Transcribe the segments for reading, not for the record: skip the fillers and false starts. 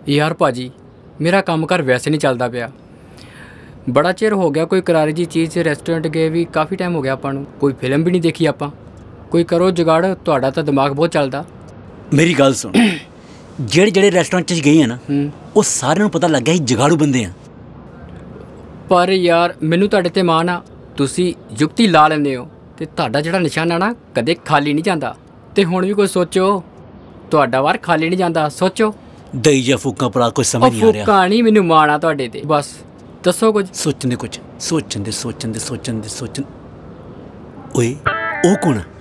यार भाजी मेरा काम कर वैसे नहीं चलता पिया। बड़ा चिर हो गया कोई करारी जी चीज़ रेस्टोरेंट गए भी काफ़ी टाइम हो गया ਆਪਾਂ ਨੂੰ कोई फिल्म भी नहीं देखी ਆਪਾਂ। कोई करो जुगाड़ ਤੁਹਾਡਾ ਤਾਂ दिमाग बहुत ਚੱਲਦਾ। मेरी गल सुन ਜਿਹੜੇ ਜਿਹੜੇ ਰੈਸਟੋਰੈਂਟ 'ਚ ਗਏ ਆ ਨਾ ਉਹ ਸਾਰਿਆਂ ਨੂੰ ਪਤਾ ਲੱਗ ਗਿਆ ਸੀ ਜਗਾੜੂ ਬੰਦੇ ਆ। ਪਰ ਯਾਰ ਮੈਨੂੰ ਤੁਹਾਡੇ ਤੇ ਮਾਣ ਆ, ਤੁਸੀਂ ਯੁਕਤੀ ਲਾ ਲੈਂਦੇ ਹੋ ਤੇ ਤੁਹਾਡਾ ਜਿਹੜਾ ਨਿਸ਼ਾਨਾ ਨਾ ਕਦੇ ਖਾਲੀ ਨਹੀਂ ਜਾਂਦਾ। ਤੇ ਹੁਣ ਵੀ ਕੋਈ ਸੋਚੋ, ਤੁਹਾਡਾ ਵਾਰ ਖਾਲੀ ਨਹੀਂ ਜਾਂਦਾ। ਸੋਚੋ ਦਈ ਜਾਂ ਫੂਕਾਂ ਭਰਾ ਕੋਈ ਸਮਝ ਨਹੀਂ ਆ ਰਿਹਾ। ਫੂਕਾਂ ਨਹੀਂ, ਮੈਨੂੰ ਮਾਣ ਆ ਤੁਹਾਡੇ ਤੇ। ਬਸ ਦੱਸੋ ਕੁਝ। ਸੋਚਣ ਦੇ ਕੁਝ ਸੋਚਣ ਓਏ ਉਹ ਕੌਣ ਆ?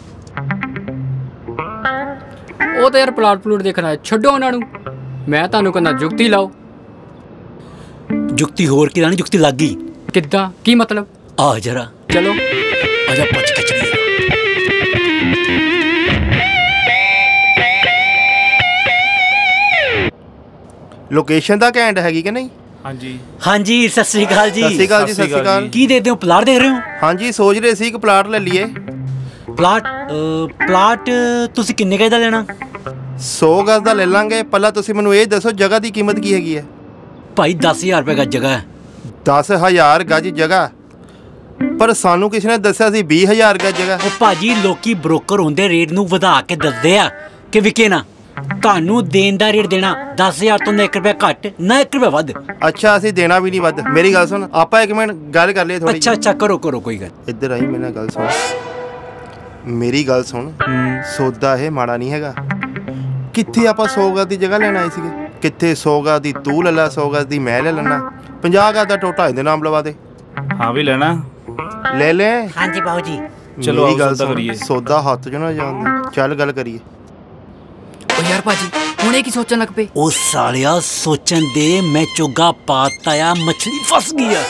ਉਹ ਤਾਂ ਯਾਰ ਪਲਾਟ ਪਲੂਟ ਦੇਖਣਾ ਹੈ, ਛੱਡੋ ਉਹਨਾਂ ਨੂੰ। ਮੈਂ ਤੁਹਾਨੂੰ ਕਹਿੰਦਾ ਜੁਗਤੀ ਲਾਓ। ਜੁਗਤੀ ਹੋਰ ਕੀ ਲਾਣੀ? ਜੁਗਤੀ ਲੱਗ ਗਈ। ਕਿੱਦਾਂ? ਕੀ ਮਤਲਬ? ਆ ਜਰਾ ਚਲੋ ਆਜਾ ਪੱਚ ਕੇ ਚਲੀਏ। ਲੋਕੇਸ਼ਨ ਤਾਂ ਘੈਂਟ ਹੈਗੀ ਕਿ ਨਹੀਂ? ਹਾਂਜੀ ਹਾਂਜੀ ਸਤਿ ਸ੍ਰੀ ਅਕਾਲ ਜੀ। ਸਤਿ ਸ਼੍ਰੀ ਅਕਾਲ ਜੀ। ਸਤਿ ਸ਼੍ਰੀ ਅਕਾਲ। ਕੀ ਦੇਖਦੇ ਹੋ? ਪਲਾਟ ਦੇਖ ਰਹੇ ਹੋ? ਹਾਂਜੀ ਸੋਚ ਰਹੇ ਸੀ ਕਿ ਪਲਾਟ ਲੈ ਲਈਏ। ਪਲਾਟ ਤੁਸੀਂ ਕਿੰਨੇ ਗਜ ਦਾ ਲੈਣਾ? 100 ਗਜ਼ ਦਾ ਲੈ ਲਾਂਗੇ। ਪਹਿਲਾਂ ਤੁਸੀਂ ਮੈਨੂੰ ਇਹ ਦੱਸੋ ਜਗ੍ਹਾ ਦੀ ਕੀਮਤ ਕੀ ਹੈਗੀ ਹੈ? ਭਾਈ 10,000 ਰੁਪਏ ਗਜ ਜਗ੍ਹਾ ਹੈ। 10,000 ਗਜ ਜਗ੍ਹਾ? ਪਰ ਸਾਨੂੰ ਕਿਸੇ ਨੇ ਦੱਸਿਆ ਸੀ 20,000 ਗਜ ਜਗ੍ਹਾ। ਉਹ ਭਾਜੀ ਲੋਕੀ ਬ੍ਰੋਕਰ ਹੁੰਦੇ ਰੇਟ ਨੂੰ ਵਧਾ ਕੇ ਦੱਸਦੇ ਆ ਕਿ ਵਿਕੇ ਨਾ। ਤੁਹਾਨੂੰ ਦੇਣ ਦਾ ਰੇਟ ਦੇਣਾ 10,000 ਤੋਂ ਨਾ 1 ਰੁਪਇਆ ਘੱਟ ਨਾ 1 ਰੁਪਇਆ ਵੱਧ। ਅੱਛਾ ਅਸੀਂ ਦੇਣਾ ਵੀ ਨਹੀਂ ਵੱਧ। ਮੇਰੀ ਗੱਲ ਸੁਣ, ਆਪਾਂ ਇੱਕ ਮਿੰਟ ਗੱਲ ਕਰ ਲਈਏ ਥੋੜੀ। ਅੱਛਾ ਕਰੋ ਕੋਈ ਗੱਲ। ਇੱਧਰ ਆਈ ਮੇਰੇ ਨਾਲ ਗੱਲ ਸੁਣ। ਮੇਰੀ ਗੱਲ ਸੁਣ, ਸੌਦਾ ਇਹ ਮਾੜਾ ਨਹੀਂ ਹੈਗਾ। ਕਿੱਥੇ ਆਪਾਂ 100 ਗਜ਼ ਦੀ ਜਗ੍ਹਾ ਲੈਣ ਆਏ ਸੀਗੇ? ਕਿੱਥੇ 100 ਗਜ਼ ਦੀ ਤੂੰ ਲੈ ਲਾ, 100 ਗਜ਼ ਦੀ ਮੈਂ ਲੈ ਲੈਣਾ। 50 ਗਜ਼ ਦਾ ਟੋਟਾ ਇਹਦੇ ਨਾਮ ਲਵਾ ਦੇ। ਹਾਂ ਵੀ ਲੈਣਾ ਲੈ ਲੈ। ਹਾਂਜੀ ਬਾਊ ਜੀ ਚਲੋ ਮੇਰੀ ਗੱਲ ਸੌਦਾ ਸੁਣ, ਕਰੀਏ। ਸੌਦਾ ਹੱਥ 'ਚ ਨਾ ਜਾਣ। ਚੱਲ ਗੱਲ ਕਰੀਏ। ਓ ਯਾਰ ਭਾਜੀ ਹੁਣੇ ਕੀ ਸੋਚਣ ਲੱਗ ਪਏ? ਉਹ ਸਾਲਿਆ ਸੋਚਣ ਦੇ, ਮੈਂ ਚੋਗਾ ਪਾਤਾ ਆ, ਮੱਛਲੀ ਫਸ ਗਈ ਆ।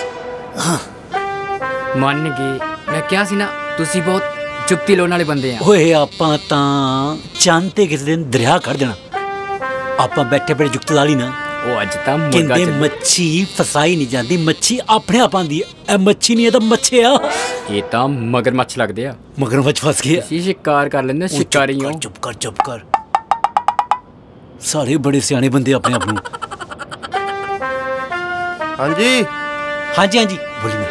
ਮੰਨ ਗਏ। ਮੈਂ ਕਿਹਾ ਸੀ ਨਾ ਤੁਸੀਂ ਬਹੁਤ ਚੁੱਪਤੀ ਲੋਨ ਵਾਲੇ ਬੰਦੇ ਆ। ਓਏ ਆਪਾਂ ਤਾਂ ਚੰਦ ਤੇ ਕਿਸੇ ਦਿਨ ਦਰਿਆ ਕੱਢ ਦੇਣਾ। ਆਪਾਂ ਬੈਠੇ ਬੈਠੇ ਜੁਗਤ ਲਾ ਲਈ ਨਾ। ਉਹ ਅੱਜ ਤਾਂ ਮੁਰਗਾ ਕਹਿੰਦੇ ਚੱਲਿਆ। ਮੱਛੀ ਫਸਾਈ ਨਹੀਂ ਜਾਂਦੀ, ਮੱਛੀ ਆਪਣੇ ਆਪ ਆਂਦੀ ਹੈ। ਇਹ ਮੱਛੀ ਨਹੀਂ, ਇਹ ਤਾਂ ਮੱਛਿਆ। ਇਹ ਤਾਂ ਮਗਰਮੱਛ ਲੱਗਦੇ ਆ। ਮਗਰਮੱਛ ਫਸ ਗਿਆ। ਤੁਸੀਂ ਸ਼ਿਕਾਰ ਕਰ ਲੈਂਦੇ, ਸ਼ਿਕਾਰੀ ਹੋ। ਚੁੱਪ ਕਰ। ਸਾਰੇ ਬੜੇ ਸਿਆਣੇ ਬੰਦੇ ਆਪਣੇ ਆਪ ਨੂੰ। ਹਾਂਜੀ ਹਾਂਜੀ ਬੋਲੀ ਮੈਂ।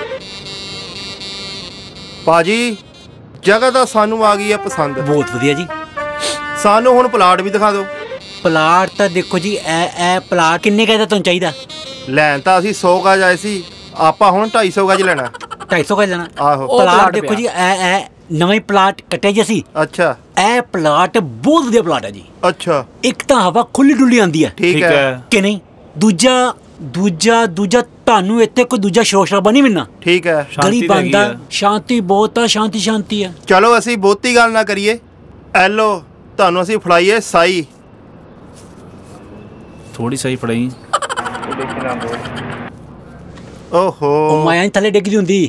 ਭਾਜੀ ਜਗ੍ਹਾ ਤਾਂ ਸਾਨੂੰ ਆ ਗਈ ਹੈ ਪਸੰਦ। ਬਹੁਤ ਵਧੀਆ ਜੀ। ਸਾਨੂੰ ਹੁਣ ਪਲਾਟ ਵੀ ਦਿਖਾ ਦਿਓ। ਪਲਾਟ ਤਾਂ ਦੇਖੋ ਜੀ, ਇਹ ਪਲਾਟ ਕਿੰਨੇ ਗਜ ਦਾ ਤੁਹਾਨੂੰ ਚਾਹੀਦਾ? ਲੈਣ ਤਾਂ ਅਸੀਂ 100 ਗਜ਼ ਆਏ ਸੀ, ਆਪਾਂ ਹੁਣ 250 ਗਜ਼ ਲੈਣਾ। 250 ਗਜ ਲੈਣਾ? ਆਹੋ। ਪਲਾਟ ਦੇਖੋ ਜੀ, ਇਹ ਨਵੇਂ ਪਲਾਟ ਕੱਟਿਆ ਜੀ ਅਸੀਂ। ਅੱਛਾ ਇਹ ਪਲਾਟ ਬਹੁਤ ਵਧੀਆ ਪਲਾਟ ਹੈ ਜੀ। ਅੱਛਾ ਇੱਕ ਤਾਂ ਹਵਾ ਖੁੱਲੀ ਡੁੱਲੀ ਆਉਂਦੀ ਹੈ ਠੀਕ ਹੈ ਕਿ ਨਹੀਂ? ਦੂਜਾ ਤੁਹਾਨੂੰ ਇੱਥੇ ਕੋਈ ਦੂਜਾ ਸ਼ੋਰ ਸ਼ਰਾਬਾ ਨਹੀਂ ਮਿਲਣਾ। ਠੀਕ ਹੈ। ਗਲੀ ਬੰਦ ਆ, ਸ਼ਾਂਤੀ ਬਹੁਤ ਆ, ਸ਼ਾਂਤੀ ਆ। ਚਲੋ ਅਸੀਂ ਬਹੁਤੀ ਗੱਲ ਨਾ ਕਰੀਏ। ਐਲੋ ਤੁਹਾਨੂੰ ਅਸੀਂ ਫੜਾਈਏ ਸਾਈ। ਥੋੜੀ ਸਹੀ ਫੜਾਈ। ਓਹੋ ਉਹ ਮਾਇਆ ਥੱਲੇ ਡਿੱਗਦੀ ਹੁੰਦੀ।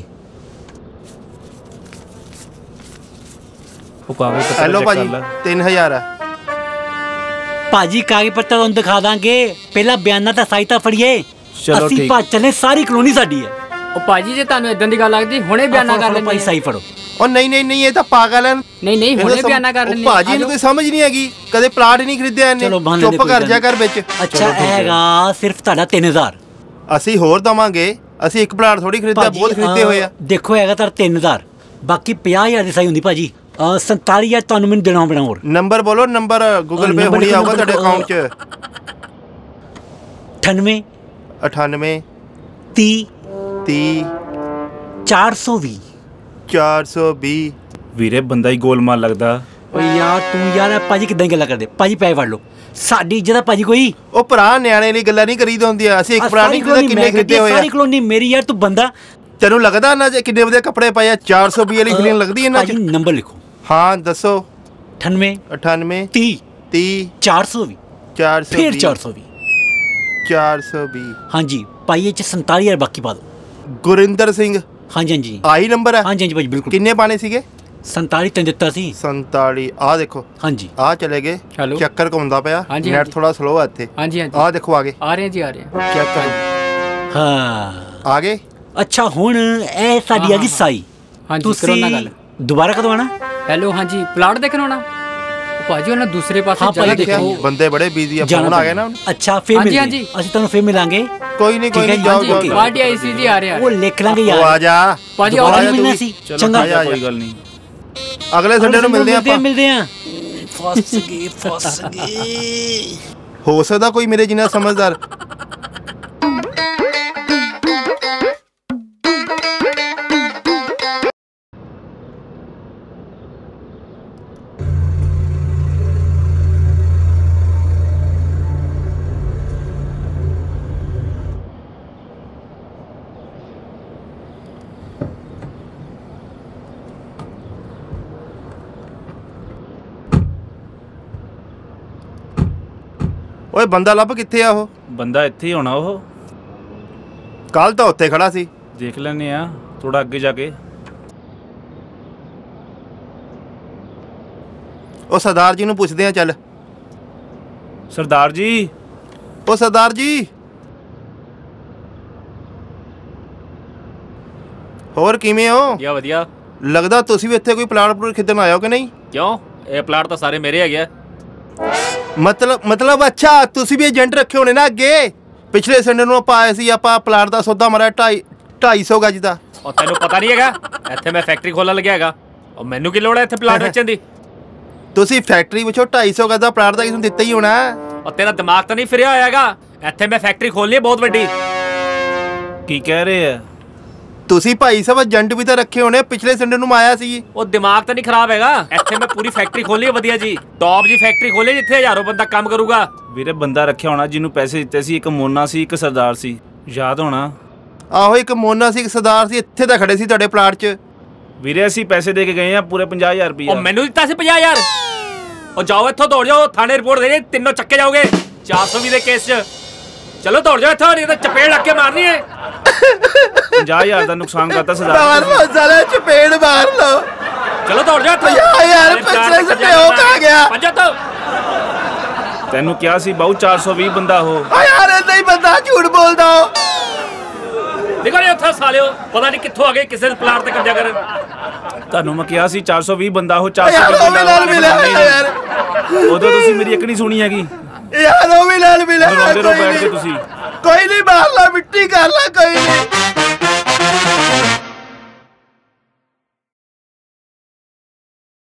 ਉਹ ਕਾਗਜ਼ ਪੱਤਰ ਐਲੋ ਚੈੱਕ ਭਾਜੀ ਕਰ ਲੈ। 3000 ਹੈ। ਭਾਜੀ ਕਾਗਜ਼ ਪੱਤਰ ਤੁਹਾਨੂੰ ਦਿਖਾ ਦਾਂਗੇ, ਪਹਿਲਾਂ ਬਿਆਨਾ ਤਾਂ ਸਾਈ ਤਾਂ ਫੜੀਏ। ਚਲੋ ਅਸੀਂ ਠੀਕ। ਭੱਜ ਚੱਲੇ, ਸਾਰੀ ਕਲੋਨੀ ਸਾਡੀ ਹੈ। ਉਹ ਭਾਜੀ ਜੇ ਤੁਹਾਨੂੰ ਇਦਾਂ ਦੀ ਗੱਲ ਲੱਗਦੀ ਹੁਣੇ ਬਿਆਨਾ ਕਰ ਲੈਂਦੇ। ਭਾਈ ਸਾਈ ਫੜੋ। ਉਹ ਨਹੀਂ ਇਹ ਤਾਂ ਪਾਗਲ ਹੈ। ਨਹੀਂ ਹੁਣੇ ਬਿਆਨਾ ਕਰ ਲੈਂਦੇ। ਭਾਜੀ ਇਹਨੂੰ ਕੋਈ ਸਮਝ ਨਹੀਂ ਹੈਗੀ, ਕਦੇ ਪਲਾਟ ਹੀ ਨਹੀਂ ਖਰੀਦਿਆ ਇਹਨੇ। ਚੁੱਪ ਕਰ ਜਾ ਕਰ ਵਿੱਚ। ਅੱਛਾ ਇਹ ਹੈਗਾ ਸਿਰਫ ਤੁਹਾਡਾ 3000। ਅਸੀਂ ਹੋਰ ਦਵਾਂਗੇ। ਅਸੀਂ ਇੱਕ ਪਲਾਟ ਥੋੜੀ ਖਰੀਦਿਆ, ਬਹੁਤ ਖਰੀਦੇ ਹੋਏ ਆ। ਦੇਖੋ ਹੈਗਾ ਤਾਂ 3000, ਬਾਕੀ 50,000 ਦੀ ਸਾਈ ਹੁੰਦੀ ਭਾਜੀ। 47,000 ਤੁਹਾਨੂੰ ਮੈਨੂੰ ਦੇਣਾ ਪੈਣਾ। ਹੋਰ ਨੰਬਰ ਬੋਲੋ। ਨੰਬਰ ਗੂਗਲ ਪੇ ਹੁਣੀ ਆਊਗਾ ਤੁਹਾਡੇ ਅਕਾਊਂਟ 'ਚ। 98 98 30 30 420। 420। ਵੀਰੇ ਬੰਦਾ ਹੀ ਗੋਲਮਾਲ ਲੱਗਦਾ। ਓ ਯਾਰ ਤੂੰ ਯਾਰ ਭਾਜੀ ਕਿੱਦਾਂ ਗੱਲਾਂ ਕਰਦੇ? ਭਾਜੀ ਪੈਸੇ ਫੜ ਲਓ, ਸਾਡੀ ਇੱਜ਼ਤ ਆ ਭਾਜੀ ਕੋਈ। ਉਹ ਭਰਾ ਨਿਆਣੇ ਲਈ ਗੱਲਾਂ ਨਹੀਂ ਕਰੀਦੀ ਹੁੰਦੀਆਂ। ਅਸੀਂ ਇੱਕ ਪਲਾਟ ਨਹੀਂ ਖਰੀਦਿਆ, ਕਿੰਨੇ ਖਰੀਦੇ ਹੋਏ ਆ। ਸਾਰੀ ਕਲੋਨੀ ਮੇਰੀ ਯਾਰ, ਤੂੰ ਬੰਦਾ। ਤੈਨੂੰ ਲੱਗਦਾ ਨਾ ਜੇ ਕਿੰਨੇ ਵਧੀਆ ਕੱਪੜੇ ਪਾਏ ਆ? 420 ਵਾਲੀ ਫੀਲਿੰਗ ਲੱਗਦੀ ਇਹਨਾਂ 'ਚ। ਨੰਬਰ ਲਿਖੋ। ਹਾਂ ਦੱਸੋ। 98 98 30 30 420 420 ਫਿਰ 420। 420। ਹਾਂਜੀ ਭਾਈ ਇਹ 'ਚ 47,000 ਬਾਕੀ ਪਾ ਦਿਓ। ਗੁਰਿੰਦਰ ਸਿੰਘ। ਹਾਂਜੀ ਆਹੀ ਨੰਬਰ ਹੈ? ਹਾਂਜੀ ਭਾਜੀ ਬਿਲਕੁਲ। ਕਿੰਨੇ ਪਾਣੇ ਸੀਗੇ? 47 ਤੈਨੂੰ ਦਿੱਤਾ ਸੀ। 47। ਆਹ ਦੇਖੋ। ਹਾਂਜੀ ਆਹ ਚਲੇ ਗਏ। ਚੱਕਰ ਘੁੰਮਦਾ ਪਿਆ। ਨੈਟ ਥੋੜਾ ਸਲੋ ਹੈ ਇੱਥੇ। ਹਾਂਜੀ ਆਹ ਦੇਖੋ ਆ ਗਏ। ਆ ਰਹੇ ਜੀ, ਆ ਰਹੇ। ਚੈੱਕ ਕਰੋ। ਹਾਂ ਆ ਗਏ। ਅੱਛਾ ਹੁਣ ਇਹ ਸਾਡੀ ਆ ਗਈ ਸਾਈ। ਹਾਂਜੀ ਕਰੋ ਨਾ ਗੱਲ। ਦੁਬਾਰਾ ਕਦੋਂ ਆਣਾ? ਹੈਲੋ ਹਾਂਜੀ ਪਲਾਟ ਦੇਖਣ ਆਉਣਾ? ਭਾਜੀ ਉਹਨਾਂ ਦੂਸਰੇ ਪਾਸੇ ਹਾਂ, ਜਗ੍ਹਾ ਭਾਜੀ, ਦੇਖਿਆ ਦੇਖੋ। ਬੰਦੇ ਬੜੇ ਬਿਜ਼ੀ ਆ, ਫੋਨ ਆ ਗਿਆ ਨਾ ਹੁਣ। ਅੱਛਾ ਫੇਰ ਹਾਂਜੀ, ਮਿਲਦੇ ਹਾਂਜੀ। ਅਸੀਂ ਤੁਹਾਨੂੰ ਫੇਰ ਮਿਲਾਂਗੇ। ਕੋਈ ਨਹੀਂ ਠੀਕ ਹੈ, ਜਾਓ ਹਾਂਜੀ, ਜਾਓ okay। ਪਾਰਟੀ ਆਈ ਸੀ ਜੀ, ਆ ਰਿਹਾ। ਉਹ ਲਿਖ ਲਾਂਗੇ ਉਹ ਯਾਰ। ਆ ਜਾ ਭਾਜੀ, ਦੁਬਾਰਾ ਆ ਜਾ ਤੂੰ ਮਿਲਣਾ ਵੀ। ਸੀ। ਚਲੋ ਚੰਗਾ ਆ ਜਾ, ਕੋਈ ਗੱਲ ਨਹੀਂ। ਅਗਲੇ ਸੰਡੇ ਨੂੰ ਮਿਲਦੇ ਆਪਾਂ। ਮਿਲਦੇ ਆ। ਫਸ ਗਏ। ਹੋ ਸਕਦਾ ਕੋਈ ਮੇਰੇ ਜਿੰਨਾ ਸਮਝਦਾਰ। ਓਏ ਬੰਦਾ ਲੱਭ, ਕਿੱਥੇ ਆ ਉਹ? ਬੰਦਾ ਇੱਥੇ ਹੀ ਹੋਣਾ ਉਹ। ਕੱਲ ਤਾਂ ਉੱਥੇ ਖੜਾ ਸੀ। ਦੇਖ ਲੈਨੇ ਆ ਥੋੜਾ ਅੱਗੇ ਜਾ ਕੇ। ਉਹ ਸਰਦਾਰ ਜੀ ਨੂੰ ਪੁੱਛਦੇ ਆ, ਚੱਲ। ਸਰਦਾਰ ਜੀ। ਉਹ ਸਰਦਾਰ ਜੀ, ਹੋਰ ਕਿਵੇਂ ਹੋ? ਵਧੀਆ ਵਧੀਆ। ਲੱਗਦਾ ਤੁਸੀਂ ਵੀ ਇੱਥੇ ਕੋਈ ਪਲਾਟ ਪਲੂਟ ਖਰੀਦਣ ਆਏ ਹੋ ਕਿ ਨਹੀਂ? ਕਿਉਂ? ਇਹ ਪਲਾਟ ਤਾਂ ਸਾਰੇ ਮੇਰੇ ਹੈਗੇ ਆ। ਮਤਲਬ ਅੱਛਾ, ਤੁਸੀਂ ਵੀ ਏਜੰਟ ਰੱਖੇ ਹੋਣੇ ਨਾ ਅੱਗੇ। ਪਿਛਲੇ ਸੰਡੇ ਨੂੰ ਆਪਾਂ ਆਏ ਸੀ, ਆਪਾਂ ਪਲਾਟ ਦਾ ਸੌਦਾ ਮਾਰਿਆ 250 ਗਜ ਦਾ। ਉਹ ਤੈਨੂੰ ਪਤਾ ਨਹੀਂ ਹੈਗਾ ਇੱਥੇ ਮੈਂ ਫੈਕਟਰੀ ਖੋਲਣ ਲੱਗਿਆ ਹੈਗਾ। ਉਹ ਮੈਨੂੰ ਕੀ ਲੋੜ ਹੈ ਇੱਥੇ ਪਲਾਟ ਵੇਚਣ ਦੀ? ਤੁਸੀਂ ਫੈਕਟਰੀ ਵਿੱਚੋਂ 250 ਗਜ ਦਾ ਪਲਾਟ ਦਾ ਕਿਸਨੂੰ ਦਿੱਤਾ ਹੀ ਹੋਣਾ। ਉਹ ਤੇਰਾ ਦਿਮਾਗ ਤਾਂ ਨਹੀਂ ਫਿਰਿਆ ਹੋਇਆ ਹੈਗਾ? ਇੱਥੇ ਮੈਂ ਫੈਕਟਰੀ ਖੋਲਣੀ ਹੈ ਬਹੁਤ ਵੱਡੀ। ਕੀ ਕਹਿ ਰਹੇ ਆ? ਤੁਸੀਂ ਭਾਈ ਸਾਹਿਬ ਏਜੰਟ ਵੀ ਤਾਂ ਰੱਖੇ ਹੋਣੇ। ਪਿਛਲੇ ਸੰਡੇ ਨੂੰ ਆਇਆ ਸੀ। ਉਹ ਦਿਮਾਗ ਤਾਂ ਨਹੀਂ ਖਰਾਬ ਹੈਗਾ? ਇੱਥੇ ਮੈਂ ਪੂਰੀ ਫੈਕਟਰੀ ਖੋਲਣੀ ਹੈ ਵਧੀਆ ਜੀ, ਟੌਪ ਜੀ ਫੈਕਟਰੀ ਖੋਲਣੀ ਜਿੱਥੇ ਹਜ਼ਾਰੋਂ ਬੰਦਾ ਕੰਮ ਕਰੂਗਾ। ਵੀਰੇ ਬੰਦਾ ਰੱਖਿਆ ਹੋਣਾ ਜਿਹਨੂੰ ਪੈਸੇ ਦਿੱਤੇ ਸੀ। ਇੱਕ ਮੋਨਾ ਸੀ, ਇੱਕ ਸਰਦਾਰ ਸੀ, ਯਾਦ ਹੋਣਾ। ਆਹੋ, ਇੱਕ ਮੋਨਾ ਸੀ, ਇੱਕ ਸਰਦਾਰ ਸੀ। ਇੱਥੇ ਤਾਂ ਖੜੇ ਸੀ ਤੁਹਾਡੇ ਪਲਾਟ 'ਚ। ਵੀਰੇ ਅਸੀਂ ਪੈਸੇ ਦੇ ਕੇ ਗਏ ਆ ਪੂਰੇ 50,000 ਰੁਪਏ। ਉਹ ਮੈਨੂੰ ਦਿੱਤਾ ਸੀ 50,000। ਉਹ ਜਾਓ ਇੱਥੋਂ, ਦੌੜ ਜਾਓ, ਥਾਣੇ ਰਿਪੋਰਟ ਦੇ ਤਿੰਨੋਂ ਚੱਕੇ ਜਾਓਗੇ 420 ਦੇ ਕੇਸ 'ਚ। ਚਲੋ ਦੌੜ ਜਾਓ ਇੱਥੋਂ, ਨਹੀਂ ਤਾਂ ਚਪੇੜ ਲੱਗ ਕੇ ਮਾਰਨੀ ਹੈ। 50,000 ਦਾ ਨੁਕਸਾਨ ਕਰਤਾ ਸਰਦਾਰ। ਮਾਰ ਲੋ ਸਾਲੇ, ਚਪੇੜ ਮਾਰ ਲੋ। ਚਲੋ ਦੌੜ ਜਾਓ ਇੱਥੋਂ। ਯਾਰ ਪਿਛਲੇ ਸੰਡੇ ਹੋ ਕਾ ਗਿਆ। ਭੱਜੋ ਤੋਂ। ਤੈਨੂੰ ਕਿਹਾ ਸੀ ਬਾਊ 420 ਬੰਦਾ ਹੋ। ਓ ਯਾਰ ਏਦਾਂ ਹੀ ਬੰਦਾ ਝੂਠ ਬੋਲਦਾ। ਦੇਖੋ ਜੀ ਉੱਥੇ ਸਾਲਿਓ ਪਤਾ ਨਹੀਂ ਕਿੱਥੋਂ ਆ ਗਏ ਕਿਸੇ ਦੇ ਪਲਾਟ ਤੇ ਕਬਜ਼ਾ ਕਰਨ। ਤੁਹਾਨੂੰ ਮੈਂ ਕਿਹਾ ਸੀ 420 ਬੰਦਾ ਹੋ। ਯਾਰ 420 ਉਹ ਵੀ ਨਾਲ ਮਿਲਿਆ ਯਾਰ। ਉਦੋਂ ਤੁਸੀਂ ਮੇਰੀ ਇੱਕ ਨਹੀਂ ਸੁਣੀ ਹੈਗੀ। ਯਾਰ ਉਹ ਵੀ ਨਾਲ ਮਿਲਿਆ। ਰੋਂਦੇ ਰਹੋ ਬੈਠ ਕੇ ਤੁਸੀਂ। ਕੋਈ ਨਹੀਂ, ਮਾਰ ਲਾ, ਮਿੱਟੀ ਕਰ ਲਾ, ਕੋਈ ਨਹੀਂ।